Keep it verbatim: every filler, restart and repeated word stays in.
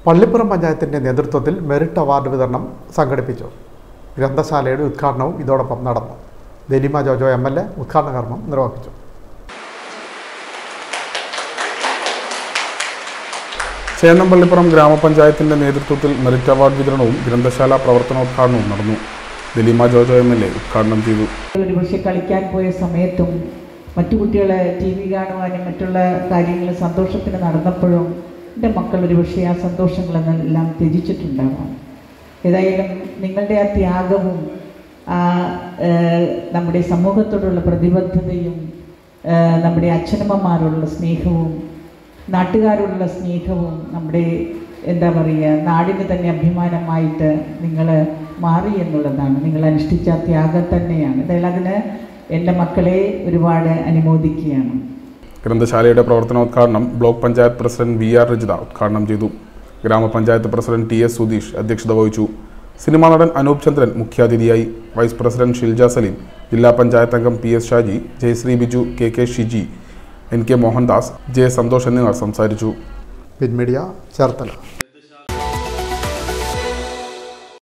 പള്ളിപ്പുറം പഞ്ചായത്തിൻ്റെ നേതൃത്വത്തിൽ merit award വിതരണം സംഘടിപ്പിച്ചു. ഗ്രന്ഥശാലയുടെ ഉദ്ഘാടനവും ഇതോടൊപ്പം നടന്നു. Daleema Jojo M L A ഉദ്ഘാടന കർമ്മം നിർവഹിച്ചു. ചേന്നം പള്ളിപ്പുറം ഗ്രാമപഞ്ചായത്തിൻ്റെ നേതൃത്വത്തിൽ മെറിറ്റ് അവാർഡ് വിതരണവും ഗ്രന്ഥശാല പ്രവർത്തനോദ്ഘാടനവും നടന്നു. Daleema Jojo M L A ഉദ്ഘാടനം ചെയ്തു. ഒരു പക്ഷേ കളിക്കാൻ പോയ സമയത്തും മറ്റു കുട്ടികളെ ടി വി കാണുവാനും മറ്റുള്ള കാര്യങ്ങൾ സന്തോഷത്തിന് നടന്നപ്പോഴും എൻ്റെ മക്കൾ ഒരു പക്ഷേ ആ സന്തോഷങ്ങളെല്ലാം ത്യജിച്ചിട്ടുണ്ടാവാം. ഏതായാലും നിങ്ങളുടെ ആ ത്യാഗവും ആ നമ്മുടെ സമൂഹത്തോടുള്ള പ്രതിബദ്ധതയും നമ്മുടെ അച്ഛനമ്മമാരോടുള്ള സ്നേഹവും നാട്ടുകാരോടുള്ള സ്നേഹവും നമ്മുടെ എന്താ പറയുക നാടിന് തന്നെ അഭിമാനമായിട്ട് നിങ്ങൾ മാറി എന്നുള്ളതാണ്. നിങ്ങൾ അനുഷ്ഠിച്ച ത്യാഗം തന്നെയാണ്. എന്തായാലും അതിന് എൻ്റെ മക്കളെ ഒരുപാട് അനുമോദിക്കുകയാണ്. ഗ്രന്ഥശാലയുടെ പ്രവർത്തനോദ്ഘാടനം block panchayat president V R Rajitha ഉദ്ഘാടനം ചെയ്തു. ഗ്രാമപഞ്ചായത്ത് പ്രസിഡന്റ് ടി എസ് സുധീഷ് അധ്യക്ഷത വഹിച്ചു. സിനിമാ നടൻ അനൂപ് ചന്ദ്രൻ മുഖ്യാതിഥിയായി. വൈസ് പ്രസിഡന്റ് ഷിൽജ സലീം, ജില്ലാ പഞ്ചായത്ത് അംഗം P S Shaji, Jayasree Biju, K K Shiji, N K Mohandas, J Santhosh എന്നിവർ സംസാരിച്ചു. പിൻമീഡിയ ചേർത്തല.